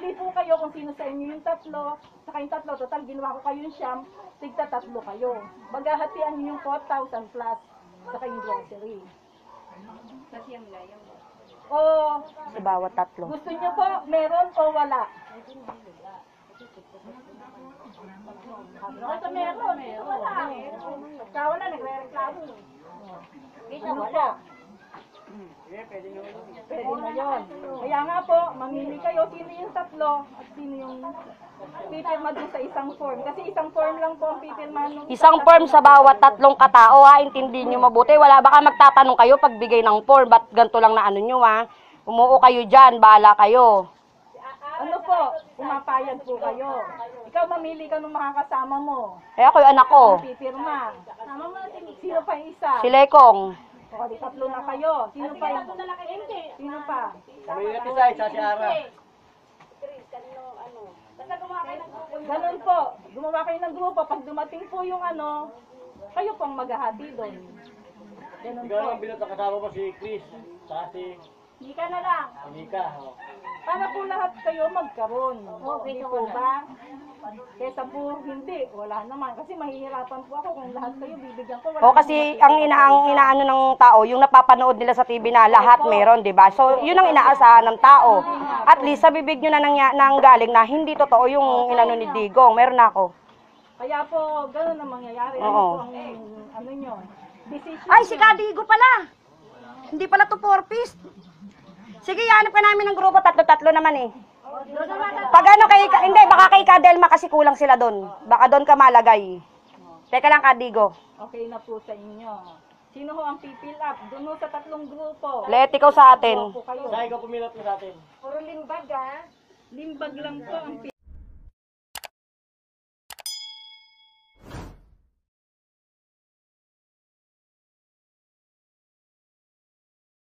Mamili po kayo kung sino sa inyo yung tatlo, saka yung tatlo, total ginawa ko kayo yung siyam, tigta tatlo kayo. Maghahatian nyo yung 4,000 plus, saka yung grocery. O, Sa bawat tatlo. gusto nyo po, meron o wala? Ito meron. Wala. Pagka wala, nagre-reklamo. Kita wala. Pwede na yun. Kaya nga po, mamili kayo sino yung tatlo at sino yung pipirma doon sa isang form. Kasi isang form lang po ang pipirma. Isang form sa bawat tatlong katao, ha? Intindihin nyo mabuti. Wala, baka magtatanong kayo pagbigay ng form. Ba't ganito lang na ano nyo, ha? Umuo kayo dyan, bahala kayo. Ano po, pumapayag po kayo. Ikaw mamili ka ng makakasama mo. Eh, ako yung anak ko. Pipirma. Sino pa yung isa? Si Lekong. O, di tatlo na kayo. Sino pa yung... Sino pa? Kami yung isa si Ara. Ganun po. Gumawa kayo ng grupo. Pag dumating po yung ano, kayo pong maghahati doon. Ganun Ikaw po. naman binot ang kasama mo si Chris. Saka si Hindi ka na lang. Mika. Para po lahat kayo magkaroon. Hindi po ba? Kesa po hindi. Wala naman. Kasi mahihirapan po ako kung lahat kayo bibigyan ko. O kasi ang inaano ng tao, yung napapanood nila sa TV na lahat meron, 'di ba? So, yun ang inaasahan ng tao. At least sa bibig nyo na nang galing na hindi totoo yung inano ni Digong. Meron na ako. Kaya po, gano'n ang mangyayari. Ano Oo. po ang ano nyo? Decision Ay, si nyo. Kadigo pala. Hindi pala to 4-piece. Sige, hanap ka namin ng grupo, tatlo-tatlo naman eh. Pag ano hindi, baka kay Kadelma kasi kulang sila doon. Baka doon ka malagay. Teka lang, Kadigo. Okay na po sa inyo. Sino ho ang pipil up? Doon ho sa tatlong grupo. Let ikaw sa atin. Grupo kayo. Saka ikaw pumilot mo sa atin. Limbag lang po ang